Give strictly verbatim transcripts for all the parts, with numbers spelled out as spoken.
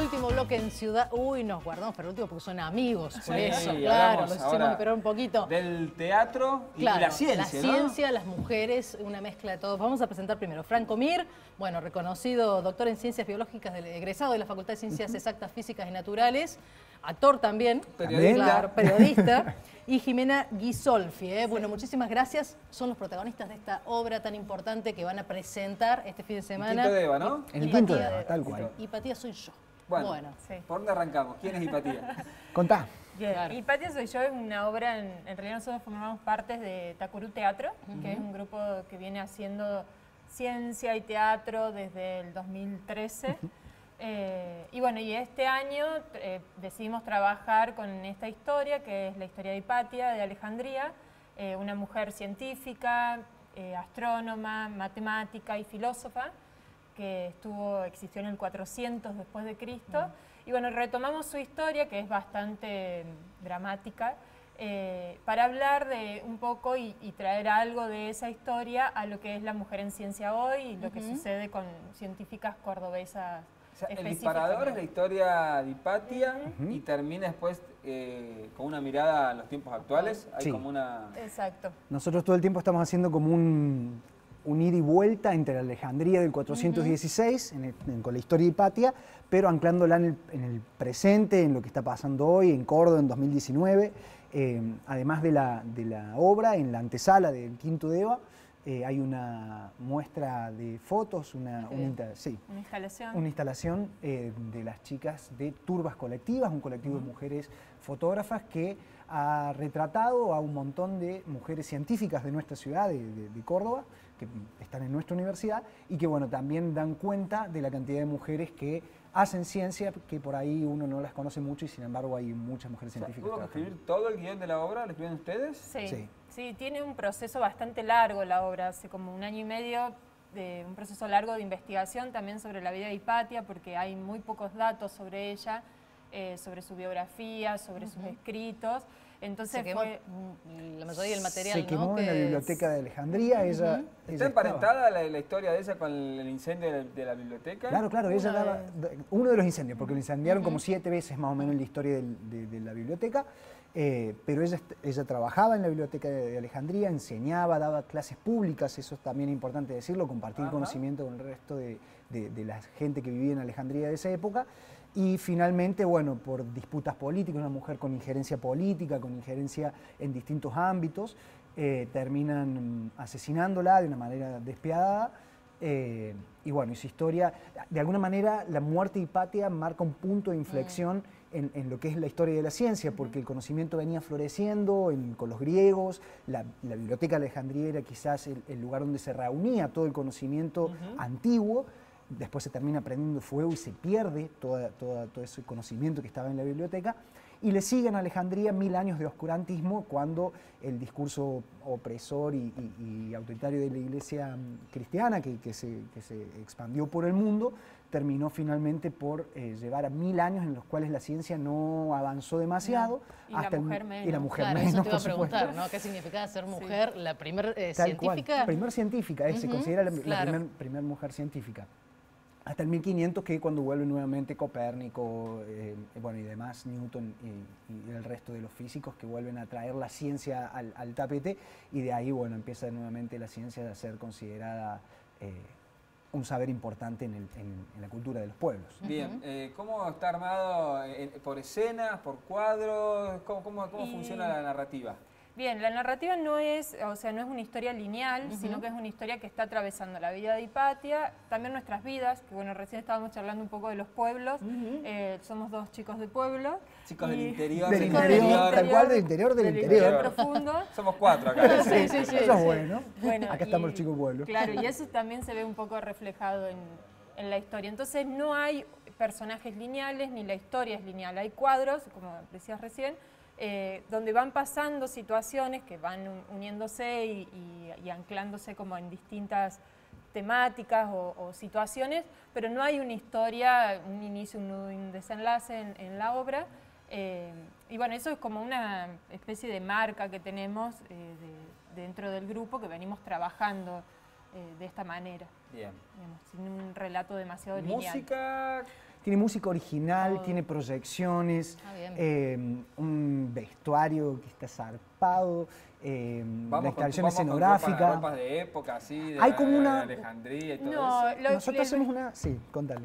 último bloque en Ciudad... Uy, nos guardamos para el último porque son amigos, por Sí, eso, sí, claro, los hablamos hicimos ahora esperar un poquito. Del teatro y Claro, la ciencia, la ¿no? ciencia, las mujeres, una mezcla de todo. Vamos a presentar primero Franco Mir, bueno, reconocido doctor en Ciencias Biológicas, del- egresado de la Facultad de Ciencias Exactas, Físicas y Naturales, actor también, Periodista. claro, periodista, y Jimena Ghisolfi. ¿eh? Bueno, muchísimas gracias. Son los protagonistas de esta obra tan importante que van a presentar este fin de semana. Quinto de Eva, ¿no? El Hipatía quinto de de Eva, Eva. tal cual. Hipatía soy yo. Bueno, Bueno, sí. ¿por dónde arrancamos? ¿Quién es Hipatía? Contá. Bien, Claro. Hipatía soy yo es una obra, en, en realidad nosotros formamos parte de Takuru Teatro, que es un grupo que viene haciendo ciencia y teatro desde el dos mil trece. Eh, y bueno, y este año eh, decidimos trabajar con esta historia, que es la historia de Hipatía, de Alejandría, eh, una mujer científica, eh, astrónoma, matemática y filósofa, que estuvo, existió en el cuatrocientos después de Cristo. Y bueno, retomamos su historia, que es bastante dramática, eh, para hablar de un poco y, y traer algo de esa historia a lo que es la mujer en ciencia hoy y lo que sucede con científicas cordobesas. O sea, el específicamente. disparador es la historia de Hipatía y termina después eh, con una mirada a los tiempos actuales. Hay Sí. como una... Exacto. Nosotros todo el tiempo estamos haciendo como un, un ida y vuelta entre la Alejandría del cuatrocientos dieciséis, en el- en- con la historia de Hipatia, pero anclándola en el, en el presente, en lo que está pasando hoy, en Córdoba en dos mil diecinueve. Eh, además de la, de la obra, en la antesala del Quinto de Eva, eh, hay una muestra de fotos, una, una insta- sí, Una instalación. una instalación eh, de las chicas de Turbas Colectivas, un colectivo de mujeres fotógrafas que ha retratado a un montón de mujeres científicas de nuestra ciudad, de, de- de Córdoba, que están en nuestra universidad y que bueno, también dan cuenta de la cantidad de mujeres que hacen ciencia, que por ahí uno no las conoce mucho y sin embargo hay muchas mujeres O sea, científicas. ¿Tuvo que trabajando. escribir todo el guión de la obra? ¿Lo escribieron ustedes? Sí, Sí. sí, tiene un proceso bastante largo la obra, hace como un año y medio, de un proceso largo de investigación también sobre la vida de Hipatia, porque hay muy pocos datos sobre ella, eh, sobre su biografía, sobre sus escritos. Entonces se quemó fue... mm, la mayoría del material, Se quemó ¿no? en la Que biblioteca de Alejandría. ella, ella ¿Está estaba- emparentada la, la historia de ella con el incendio de la, de la biblioteca? Claro, claro, ella Uno daba de- uno de los incendios, porque lo incendiaron como siete veces más o menos en la historia del- de, de la biblioteca, eh, pero ella, est- ella trabajaba en la biblioteca de, de Alejandría, enseñaba, daba clases públicas, eso es también importante decirlo, compartir Ajá. conocimiento con el resto de, de- de la gente que vivía en Alejandría de esa época. Y finalmente, bueno, por disputas políticas, una mujer con injerencia política, con injerencia en distintos ámbitos, eh, terminan mm, asesinándola de una manera despiadada. eh, y bueno, y su historia, de alguna manera, la muerte de Hipatia marca un punto de inflexión en, en lo que es la historia de la ciencia, porque el conocimiento venía floreciendo en- con los griegos, la, la biblioteca de Alejandría era quizás el, el lugar donde se reunía todo el conocimiento antiguo. Después se termina prendiendo fuego y se pierde toda, toda- todo ese conocimiento que estaba en la biblioteca. Y le siguen a Alejandría mil años de oscurantismo cuando el discurso opresor y, y- y autoritario de la iglesia mm, cristiana, que, que se, que se expandió por el mundo, terminó finalmente por eh, llevar a mil años en los cuales la ciencia no avanzó demasiado. Y la el- mujer Y la menos. mujer claro, menos, eso te iba a por supuesto. preguntar, ¿no? ¿Qué significaba ser mujer, la primer eh, Tal científica? cual, primer científica, eh, se Ujú, considera la, la claro. primer, primer mujer científica. Hasta el mil quinientos, que cuando vuelve nuevamente Copérnico, eh, bueno, y demás, Newton y, y el resto de los físicos que vuelven a traer la ciencia al, al tapete, y de ahí, bueno, empieza nuevamente la ciencia a ser considerada eh, un saber importante en, el- en- en la cultura de los pueblos. Bien, eh, ¿cómo está armado? Eh, ¿Por escenas, por cuadros? ¿Cómo, cómo, cómo Y- funciona la narrativa? Bien, la narrativa no es, o sea, no es una historia lineal, sino que es una historia que está atravesando la vida de Hipatia, también nuestras vidas, que bueno, recién estábamos charlando un poco de los pueblos, eh, somos dos chicos de pueblo. Chicos del y- interior, Del del chicos interior, tal cual, del interior del interior. profundo. Somos cuatro acá. Sí, sí, sí. Eso es sí. bueno. Bueno, Acá y- estamos los chicos pueblos. Claro, y eso también se ve un poco reflejado en, en la historia. Entonces no hay personajes lineales ni la historia es lineal. Hay cuadros, como decías recién, eh, donde van pasando situaciones que van un- uniéndose y, y- y anclándose como en distintas temáticas o, o situaciones, pero no hay una historia, un inicio, un nudo y un desenlace en, en la obra. Eh, y bueno, eso es como una especie de marca que tenemos eh, de- dentro del grupo, que venimos trabajando eh, de esta manera, Bien. digamos, sin un relato demasiado lineal. Música, tiene música original, Oh. tiene proyecciones, Ah, bien. eh, un vestuario que está zarpado, eh, la instalación escenográfica. Con ropas, ropas de época, así, de, Hay como una- de Alejandría y todo No, eso. lo- Nosotros le- hacemos una... Sí, contale.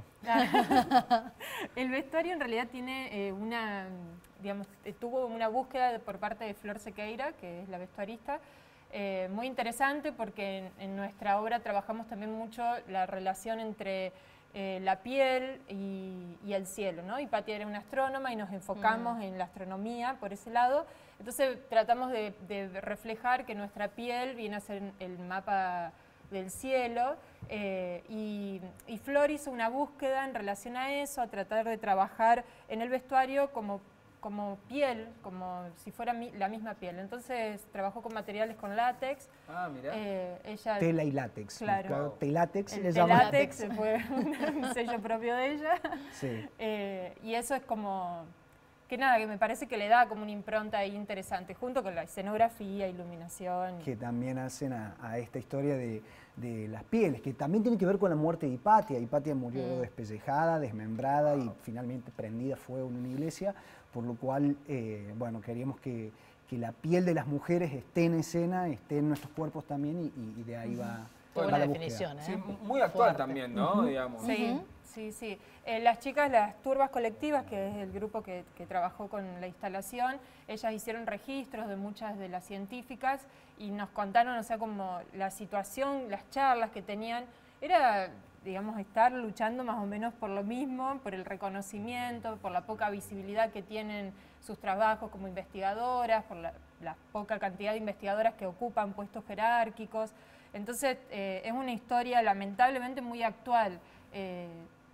El vestuario en realidad tiene eh, una, digamos, eh, tuvo una búsqueda por parte de Flor Sequeira, que es la vestuarista, eh, muy interesante porque en, en nuestra obra trabajamos también mucho la relación entre eh, la piel y, y el cielo, ¿no? Y Patia era una astrónoma y nos enfocamos Mm. en la astronomía por ese lado. Entonces tratamos de, de reflejar que nuestra piel viene a ser el mapa del cielo, eh, y, y Flor hizo una búsqueda en relación a eso, a tratar de trabajar en el vestuario como, como piel, como si fuera mi- la misma piel. Entonces trabajó con materiales con látex. Ah, mirá. eh, ella, Tela y látex. Claro. Claro, Telátex el le de llaman. látex fue un, un sello propio de ella. Sí. Eh, y eso es como, que nada, que me parece que le da como una impronta ahí interesante, junto con la escenografía, iluminación. Que también hacen a, a esta historia de, de las pieles, que también tiene que ver con la muerte de Hipatia. Hipatia murió Mm. despellejada, desmembrada y finalmente prendida a fuego en una iglesia, por lo cual, eh, bueno, queríamos que, que la piel de las mujeres esté en escena, esté en nuestros cuerpos también, y, y de ahí va, Qué va buena la búsqueda. definición, ¿eh? Sí, muy actual Fuerte. también, ¿no? Digamos. Sí, Ujú. sí, sí. Eh, las chicas, las turbas colectivas, que es el grupo que, que trabajó con la instalación, ellas hicieron registros de muchas de las científicas y nos contaron, o sea, como la situación, las charlas que tenían, era, digamos, estar luchando más o menos por lo mismo, por el reconocimiento, por la poca visibilidad que tienen sus trabajos como investigadoras, por la, la poca cantidad de investigadoras que ocupan puestos jerárquicos. Entonces, eh, es una historia lamentablemente muy actual, eh,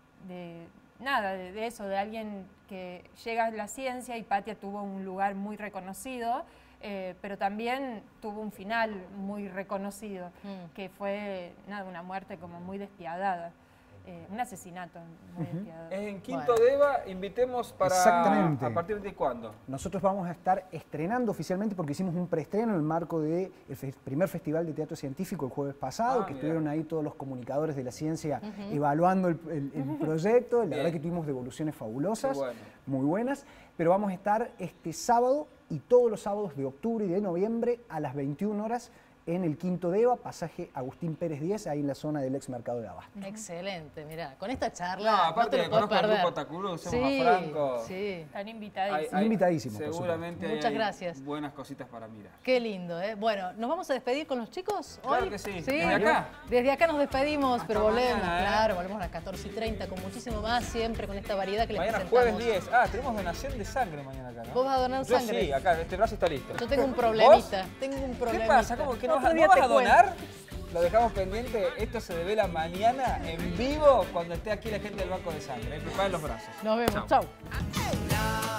de nada, de, de eso, de alguien que llega a la ciencia. y Patia tuvo un lugar muy reconocido, eh, pero también tuvo un final muy reconocido, Mm. que fue nada, una muerte como muy despiadada, eh, un asesinato muy despiadado. Es en Quinto Bueno. de Eva, invitemos para... Exactamente. ¿A partir de cuándo? Nosotros vamos a estar estrenando oficialmente, porque hicimos un preestreno en el marco del primer Festival de Teatro Científico el jueves pasado, Ah, que mira. estuvieron ahí todos los comunicadores de la ciencia evaluando el, el- el proyecto. La Bien. verdad que tuvimos devoluciones fabulosas, Qué bueno. muy buenas, pero vamos a estar este sábado y todos los sábados de octubre y de noviembre a las veintiuna horas en el Quinto de Eva, pasaje Agustín Pérez diez, ahí en la zona del ex mercado de Abasto. Excelente, mira, con esta charla No, no, aparte te lo puedes conozco al perder. grupo Tacurú, somos sí, a Franco. sí, Están Hay- invitadísimos. hay- Invitadísimos, por Seguramente supuesto. Muchas hay gracias. buenas cositas para mirar. qué lindo, ¿eh? Bueno, ¿nos vamos a despedir con los chicos Claro hoy? que sí. ¿Desde acá? Desde acá nos despedimos, Hasta pero volvemos, mañana, ¿eh? claro, volvemos a las catorce y treinta con muchísimo más, siempre con esta variedad que les Mañana presentamos. jueves diez. Ah, tenemos donación de sangre mañana acá, ¿no? ¿Vos vas a donar Yo sangre? sí, acá, este brazo está listo. Yo tengo un ¿Vos? problemita, tengo un ¿Qué problemita. pasa? ¿Cómo que no, vas a- Otro no día vas te a cuento. donar? Lo dejamos pendiente. Esto se devela mañana en vivo cuando esté aquí la gente del Banco de Sangre. ¿eh? Preparen los brazos. Nos vemos, Chau. chau.